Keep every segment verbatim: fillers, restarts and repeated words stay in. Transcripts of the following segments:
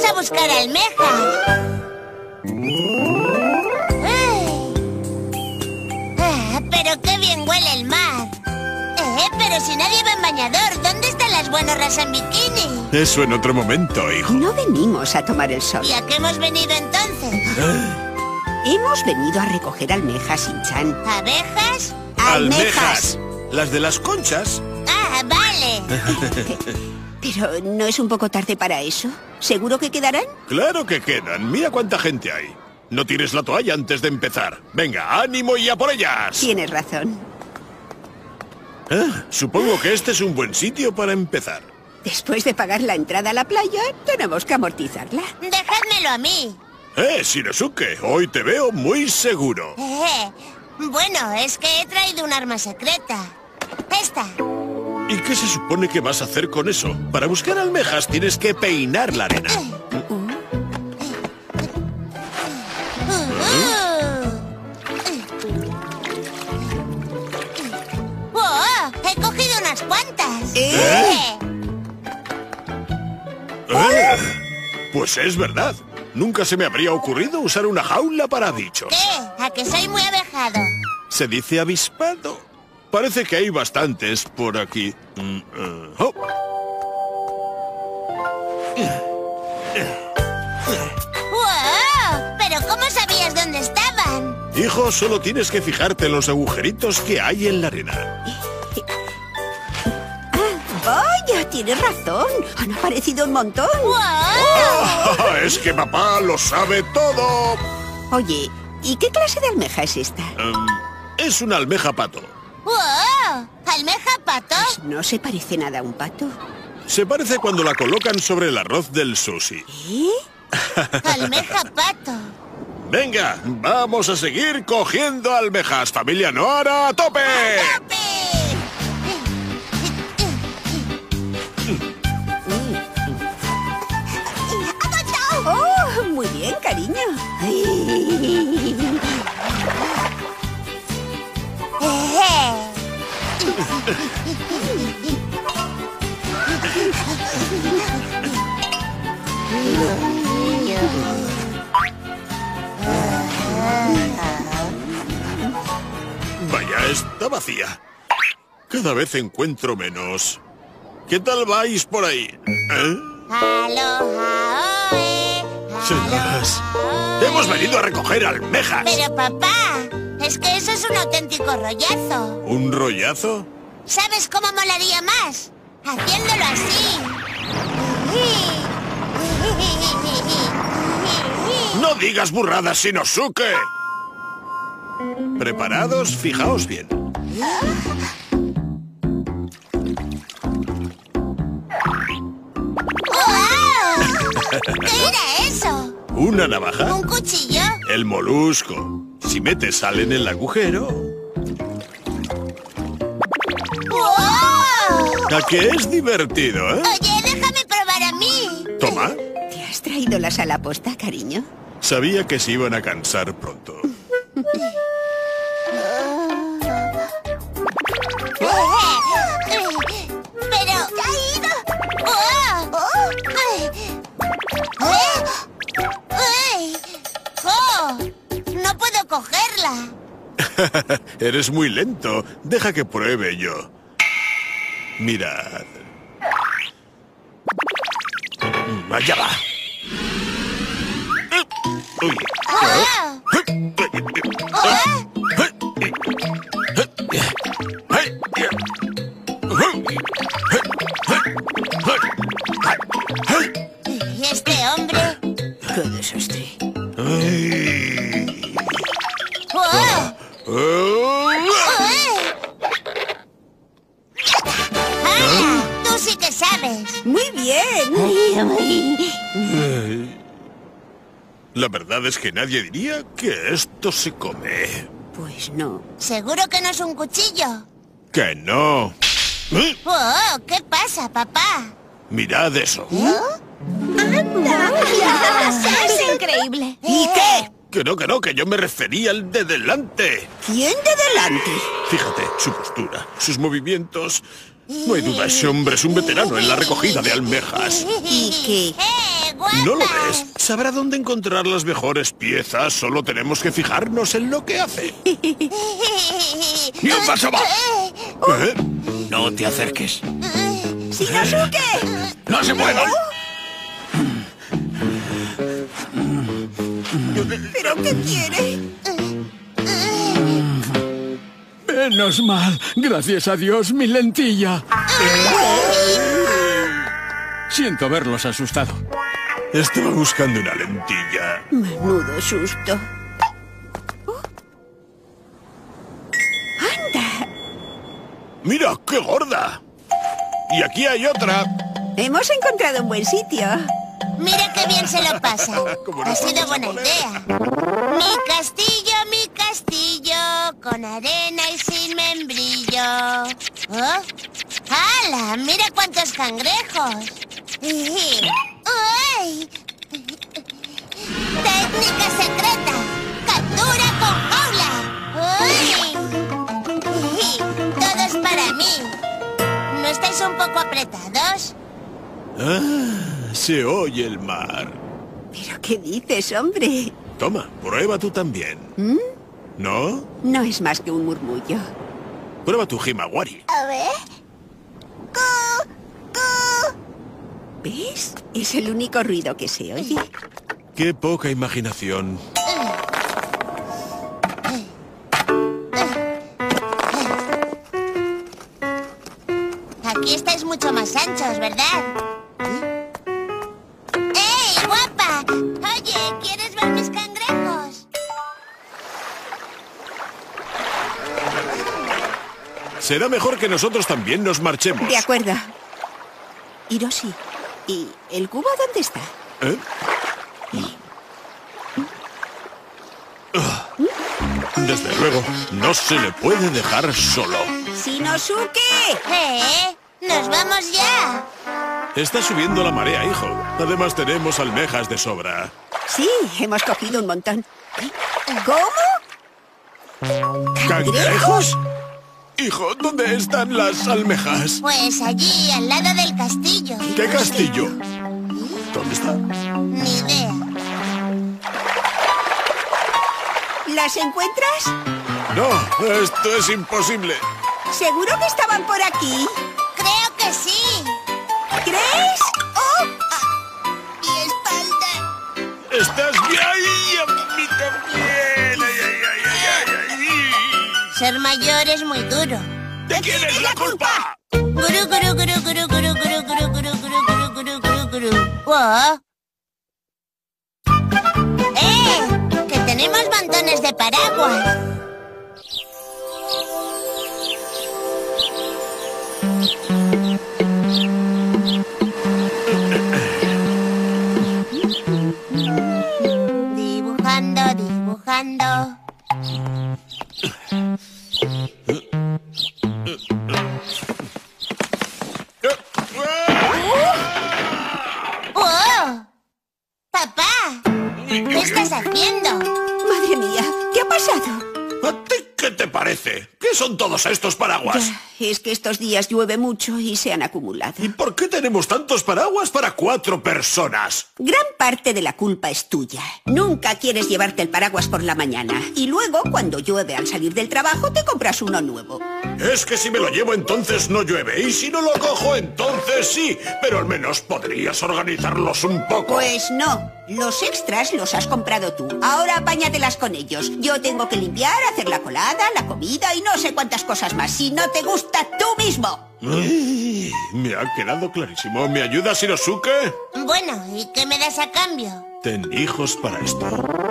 a buscar almejas. Ah, pero qué bien huele el mar. Eh, pero si nadie va en bañador, ¿dónde están las buenorras en bikini? Eso en otro momento, hijo. No venimos a tomar el sol. ¿Y a qué hemos venido entonces? Hemos venido a recoger almejas, Shin-chan. ¿Abejas? ¡Almejas! ¿Las de las conchas? Ah, vale. Pero ¿no es un poco tarde para eso? ¿Seguro que quedarán? Claro que quedan. Mira cuánta gente hay. No tires la toalla antes de empezar. Venga, ánimo y a por ellas. Tienes razón. Ah, supongo que este es un buen sitio para empezar. Después de pagar la entrada a la playa, tenemos que amortizarla. Dejádmelo a mí. Eh, Shinosuke, hoy te veo muy seguro. Eh, bueno, es que he traído un arma secreta. Esta. ¿Y qué se supone que vas a hacer con eso? Para buscar almejas tienes que peinar la arena. ¡Wow! He cogido unas cuantas. ¿Eh? ¿Eh? Pues es verdad. Nunca se me habría ocurrido usar una jaula para bichos. ¿Qué? ¿A que soy muy avejado? Se dice avispado. Parece que hay bastantes por aquí. Mm, uh, oh. ¡Wow! ¿Pero cómo sabías dónde estaban? Hijo, solo tienes que fijarte en los agujeritos que hay en la arena. Vaya, tienes razón. Han aparecido un montón. ¡Wow! Oh, es que papá lo sabe todo. Oye, ¿y qué clase de almeja es esta? Um, es una almeja pato. ¡Wow! ¿Almeja pato? Pues no se parece nada a un pato. Se parece cuando la colocan sobre el arroz del sushi. ¿Eh? Almeja pato. Venga, vamos a seguir cogiendo almejas. Familia Noara, ¡a tope! ¡Tope! ¡Oh, muy bien, cariño! Vaya, está vacía. Cada vez encuentro menos. ¿Qué tal vais por ahí? ¿Eh? Aloha, oe, Serás. aloha, oe. Hemos venido a recoger almejas. Pero papá, es que eso es un auténtico rollazo. ¿Un rollazo? ¿Sabes cómo molaría más? Haciéndolo así. ¡No digas burradas, Shinosuke! ¿Preparados? Fijaos bien. ¡Wow! ¿Qué era eso? ¿Una navaja? ¿Un cuchillo? El molusco. Si metes sal en el agujero... ¡Wow! ¿A que es divertido, eh? Oye, déjame probar a mí. Toma. ¿Te has traído la sal a posta, cariño? Sabía que se iban a cansar pronto. Pero... ¡Caído! ¡Oh! ¡Eh! ¡Ay! ¡Oh! ¡No puedo cogerla! Eres muy lento. Deja que pruebe yo. Mirad. Mm, allá va. Uy. ¡Oh! ¡Oh! ¿Y este hombre? ¡Qué desastre! Ay. ¡Oh! Oh. ¡Ah! ¡Tú sí que sabes! ¡Muy bien! La verdad es que nadie diría que esto se come. Pues no. ¿Seguro que no es un cuchillo? ¡Que no! ¿Eh? ¡Oh! ¿Qué pasa, papá? Mirad eso. ¡Es increíble! ¿Y qué? Que no, que no, que yo me refería al de delante. ¿Quién de delante? Fíjate, su postura, sus movimientos. No hay duda, ese hombre es un veterano en la recogida de almejas. ¿Y qué? ¡Eh! guapas! ¿No lo ves? Sabrá dónde encontrar las mejores piezas. Solo tenemos que fijarnos en lo que hace. ¡Ni un paso más! ¿Eh? No te acerques. ¡Shinosuke! ¡No se muevan! ¿Pero qué quiere? Menos mal. Gracias a Dios, mi lentilla. Siento haberlos asustado. Estaba buscando una lentilla. Menudo susto. Oh. ¡Anda! ¡Mira, qué gorda! Y aquí hay otra. Hemos encontrado un buen sitio. Mira qué bien se lo pasa. ¿Cómo no Ha sido vamos a buena poner? idea. Mi castillo, mi castillo, con arena y sin membrillo. ¿Oh? ¡Hala! ¡Mira cuántos cangrejos! ¡Uy! ¡Técnica secreta! ¡Captura con jaula! ¡Uy! ¡Todo es para mí! ¿No estáis un poco apretados? Ah, se oye el mar. ¿Pero qué dices, hombre? Toma, prueba tú también. ¿Mm? ¿No? No es más que un murmullo. Prueba tu himawari. A ver... ¡Cu! ¡Cu! ¿Ves? Es el único ruido que se oye. Qué poca imaginación. Aquí estáis mucho más anchos, ¿verdad? ¡Ey, guapa! Oye, ¿quieres ver mis cangrejos? Será mejor que nosotros también nos marchemos. De acuerdo. Hiroshi, ¿y el cubo dónde está? ¿Eh? Ah, desde luego, no se le puede dejar solo. ¡Shinosuke! ¿Eh? ¡Nos vamos ya! Está subiendo la marea, hijo. Además tenemos almejas de sobra. Sí, hemos cogido un montón. ¿Cómo? ¿Cangrejos? Hijo, ¿dónde están las almejas? Pues allí, al lado del castillo. ¿Qué castillo? ¿Dónde está? Ni idea. ¿Las encuentras? No, esto es imposible. ¿Seguro que estaban por aquí? Creo que sí. ¿Crees? ¡Oh! Mi espalda. ¿Estás bien? ¡Ay, a mí también! ¡Ay, ay, ay, ay, ay, ay! Ser mayor es muy duro. ¿De quién es la culpa? Guru, guru, guru, guru, guru, guru, guru, guru, guru, guru, guru, guru. ¡Oh! ¡Eh! ¡Que tenemos montones de paraguas! Dibujando, dibujando. ¡Oh! ¡Papá! ¿Qué estás haciendo? Madre mía, ¿qué ha pasado? ¿A ti qué te parece? ¿Qué son todos estos paraguas? Ya, es que estos días llueve mucho y se han acumulado. ¿Y por qué tenemos tantos paraguas para cuatro personas? Gran parte de la culpa es tuya. Nunca quieres llevarte el paraguas por la mañana. Y luego, cuando llueve al salir del trabajo, te compras uno nuevo. Es que si me lo llevo entonces no llueve, y si no lo cojo entonces sí. Pero al menos podrías organizarlos un poco. Pues no. Los extras los has comprado tú. Ahora apáñatelas con ellos. Yo tengo que limpiar, hacer la colada, la comida y no sé cuántas cosas más. Si no te gusta, tú mismo. Ay, me ha quedado clarísimo. ¿Me ayudas, Shinosuke? Bueno, ¿y qué me das a cambio? Ten hijos para esto.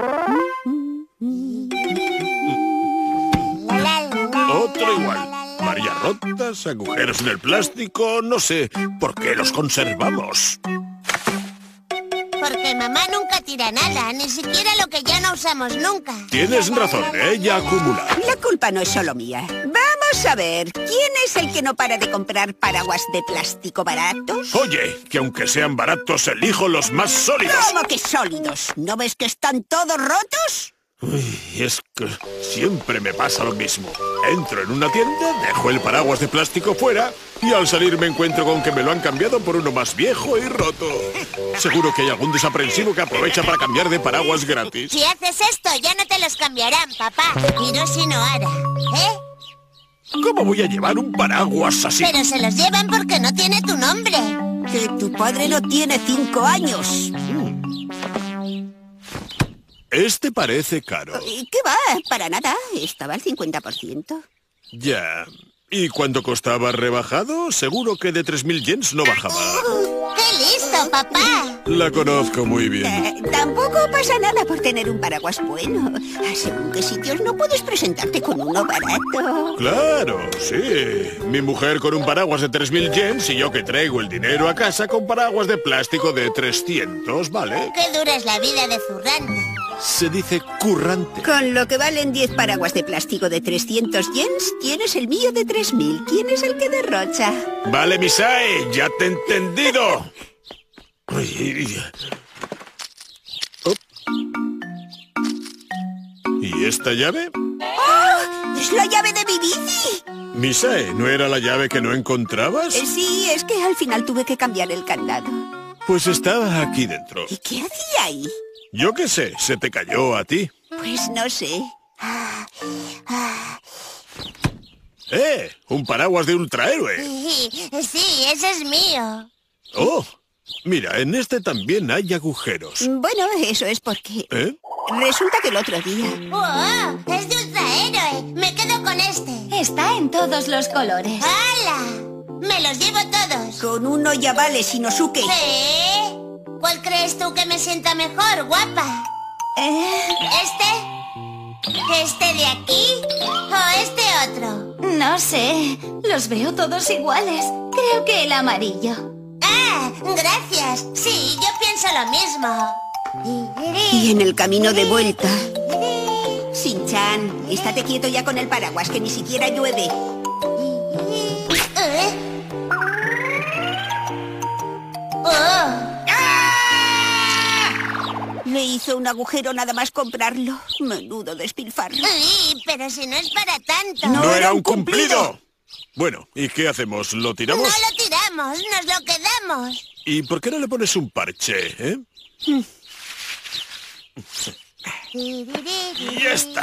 La, la, la, la, Otro la, igual. la, la, la. Varillas rotas, agujeros en el plástico, no sé. ¿Por qué los conservamos? Porque mamá nunca tira nada, ni siquiera lo que ya no usamos nunca. Tienes razón, ella acumula. La culpa no es solo mía. Vamos a ver, ¿quién es el que no para de comprar paraguas de plástico baratos? Oye, que aunque sean baratos, elijo los más sólidos. ¿Cómo que sólidos? ¿No ves que están todos rotos? Uy, es que siempre me pasa lo mismo. Entro en una tienda, dejo el paraguas de plástico fuera Y al salir me encuentro con que me lo han cambiado por uno más viejo y roto. Seguro que hay algún desaprensivo que aprovecha para cambiar de paraguas gratis. Si haces esto, ya no te los cambiarán, papá. Hiroshi Nohara, ¿eh? ¿Cómo voy a llevar un paraguas así? Pero se los llevan porque no tiene tu nombre. Que tu padre no tiene cinco años. Este parece caro. ¿Qué va? Para nada. Estaba al cincuenta por ciento. Ya. ¿Y cuánto costaba rebajado? Seguro que de tres mil yens no bajaba. ¡Qué listo, papá! La conozco muy bien. Eh, tampoco pasa nada por tener un paraguas bueno. Según qué sitios no puedes presentarte con uno barato. Claro, sí. Mi mujer con un paraguas de tres mil yens y yo que traigo el dinero a casa con paraguas de plástico de trescientos, ¿vale? ¡Qué dura es la vida de zurrante! Se dice currante. Con lo que valen diez paraguas de plástico de trescientos yens, tienes el mío de tres mil. ¿Quién es el que derrocha? Vale, Misae, ya te he entendido. Ay, oh. ¿Y esta llave? ¡Oh! ¡Es la llave de mi bici! Misae, ¿no era la llave que no encontrabas? Eh, sí, es que al final tuve que cambiar el candado. Pues estaba aquí dentro. ¿Y qué hacía ahí? Yo qué sé, se te cayó a ti. Pues no sé. ¡Eh! Un paraguas de ultrahéroe. Sí, ese es mío. Oh, mira, en este también hay agujeros. Bueno, eso es porque... ¿Eh? Resulta que el otro día... ¡Oh! ¡Es de ultrahéroe! Me quedo con este. Está en todos los colores. ¡Hala! ¡Me los llevo todos! Con uno ya vale, Shinosuke. ¿Sí? ¿Cuál crees tú que me sienta mejor, guapa? Eh, ¿Este? ¿Este de aquí? ¿O este otro? No sé, los veo todos iguales. Creo que el amarillo. ¡Ah! ¡Gracias! Sí, yo pienso lo mismo. Y en el camino de vuelta... Shin-chan, estate quieto ya con el paraguas, que ni siquiera llueve. ¿Eh? ¡Oh! Le hizo un agujero nada más comprarlo. Menudo despilfarro. Uy, pero si no es para tanto. No. ¡No era era un un cumplido! Bueno, ¿y qué hacemos? ¿Lo No tiramos? lo tiramos, nos lo quedamos. ¿Y por qué no le pones un parche, eh? Y ya está.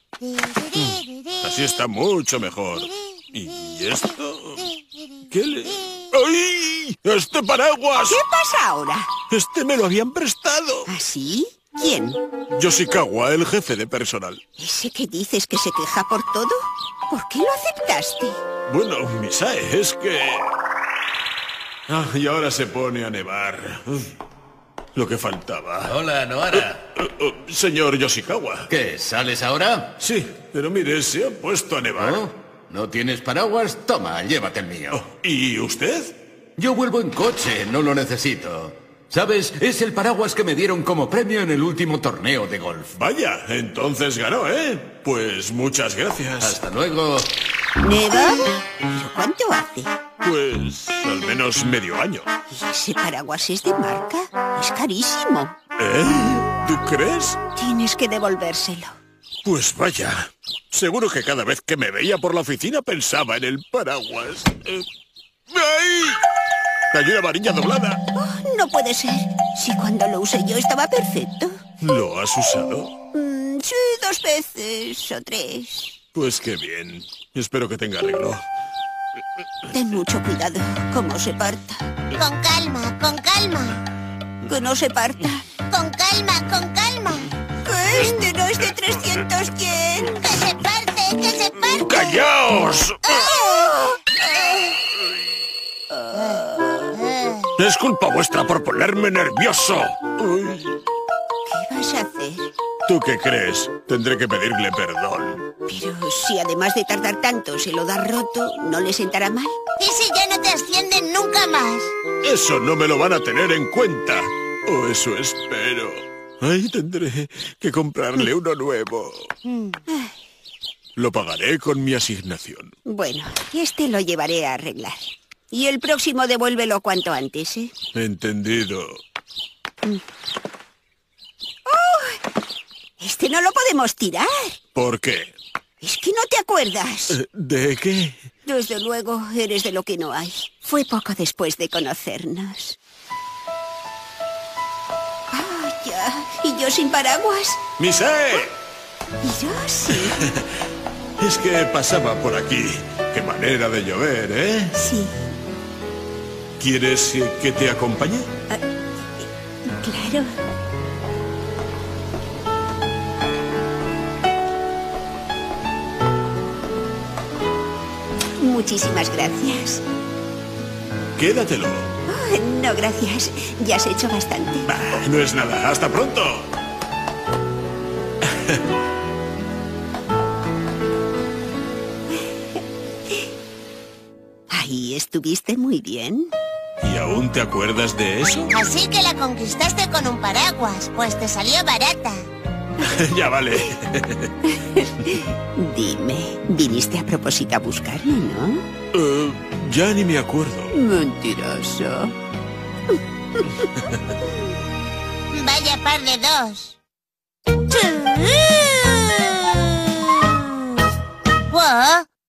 Así está mucho mejor. ¿Y esto? ¿Qué le...? ¡Ay! ¡Este paraguas! ¿Qué pasa ahora? Este me lo habían prestado. ¿Así? ¿Quién? Yoshikawa, el jefe de personal. ¿Ese que dices que se queja por todo? ¿Por qué lo aceptaste? Bueno, Misae, es que... Ah, y ahora se pone a nevar. Lo que faltaba. Hola, Nohara. Uh, uh, señor Yoshikawa. ¿Qué, sales ahora? Sí, pero mire, se ha puesto a nevar. ¿No? ¿No tienes paraguas? Toma, llévate el mío. Oh, ¿y usted? Yo vuelvo en coche, no lo necesito. ¿Sabes? Es el paraguas que me dieron como premio en el último torneo de golf. Vaya, entonces ganó, ¿eh? Pues muchas gracias. Hasta luego. ¿Neva? ¿Pero cuánto hace? Pues al menos medio año. ¿Y ese paraguas es de marca? Es carísimo. ¿Eh? ¿Tú crees? Tienes que devolvérselo. Pues vaya. Seguro que cada vez que me veía por la oficina pensaba en el paraguas. Eh, ¡Ay! Hay una varilla doblada. Oh, no puede ser. Si cuando lo usé yo estaba perfecto. ¿Lo has usado? Mm, sí, dos veces o tres. Pues qué bien. Espero que tenga arreglo. Ten mucho cuidado, como se parta. Con calma, con calma. Que no se parta. Con calma, con calma. Que este no es de trescientos yen. Que se parte, que se parte. ¡Callaos! Es culpa vuestra por ponerme nervioso. Uy. ¿Qué vas a hacer? ¿Tú qué crees? Tendré que pedirle perdón. Pero si además de tardar tanto se lo da roto, ¿no le sentará mal? ¿Y si ya no te ascienden nunca más? Eso no me lo van a tener en cuenta. O eso espero. Ay, tendré que comprarle uno nuevo. Lo pagaré con mi asignación. Bueno, este lo llevaré a arreglar. Y el próximo devuélvelo cuanto antes, ¿eh? Entendido. Este no lo podemos tirar. ¿Por qué? Es que no te acuerdas. Eh, ¿De qué? Desde luego, eres de lo que no hay. Fue poco después de conocernos. Vaya, ¿y yo sin paraguas? ¡Misé! ¿Y yo sí? Es que pasaba por aquí. Qué manera de llover, ¿eh? Sí, ¿Quieres eh, que te acompañe? claro. Muchísimas gracias. Quédatelo. Oh, no, gracias. Ya has hecho bastante. Bah, no es nada. ¡Hasta pronto! Ahí estuviste muy bien. ¿Y aún te acuerdas de eso? Así que la conquistaste con un paraguas, pues te salió barata. Ya vale. Dime, viniste a propósito a buscarme, ¿no? Eh, ya ni me acuerdo. Mentiroso. Vaya par de dos.